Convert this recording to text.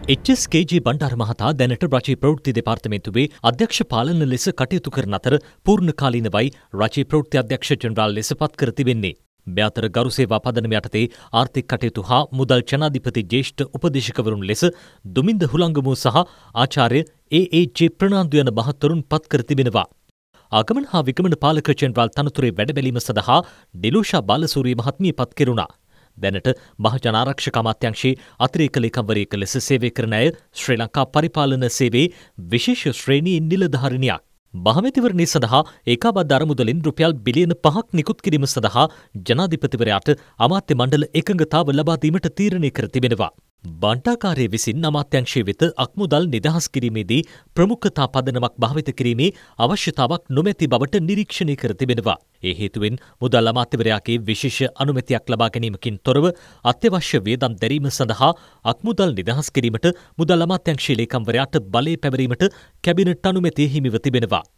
HSKG Bandara මහතා දැනට රජයේ ප්‍රවෘත්ති දෙපාර්තමේන්තුවේ අධ්‍යක්ෂ පාලන ලෙස කටයුතු කරන අතර පූර්ණකාලීනවයි රජයේ ප්‍රවෘත්ති අධ්‍යක්ෂ ජෙනරාල් ලෙස පත් කර තිබෙන්නේ. මේ අතර ගරු සේවා පදනම යටතේ ආර්ථික කටයුතු හා මුදල් ජනාධිපති ජ්‍යෙෂ්ඨ උපදේශකවරුන් ලෙස දුමින්ද හුළංගමුව සහ ආචාර්ය AAJ ප්‍රනාන්දු යන මහත්වරුන් පත් කර තිබෙනවා. ආගමන හා විගමන පාලක ජෙනරාල් තනතුරේ වැඩබැලීම සඳහා ඩිලූෂා බාලසූරිය මහත්මිය පත් කෙරුණා. දැනට මහජනාරක්ෂක අමාත්‍යාංශයේ අතිරේක ලේකම්වරියක ලෙස සේවය කරන අය ශ්‍රී ලංකා පරිපාලන සේවයේ විශේෂ ශ්‍රේණියේ නිලධාරිනියක්. මහමැතිවරණය සඳහා ඒකාබද්ධ අරමුදලින් රුපියල් බිලියන 5ක් නිකුත් කිරීම සඳහා ජනාධිපතිවරයාට අමාත්‍ය මණ්ඩල එකඟතාව ලබා දීමට තීරණය කර තිබෙනවා. බණ්ඩාකාරය විසින් අමාත්‍යංශය වෙත අක්මුදල් නිදහස් කිරීමේදී ප්‍රමුඛතා පදනමක් භාවිත කිරීමේ අවශ්‍යතාවක් නොමැති බවට නිරීක්ෂණය කර තිබෙනවා. ඒ හේතුවෙන් මුදල් අමාත්‍යවරයාගේ විශේෂ අනුමැතියක් ලබා ගැනීමකින් තොරව අත්‍යවශ්‍ය වියදම් දැරීම සඳහා අක්මුදල් නිදහස් කිරීමට මුදල් අමාත්‍යංශයේ ලේකම්වරයාට බලය පැවරීමට කැබිනට් අනුමැතිය හිමිව තිබෙනවා.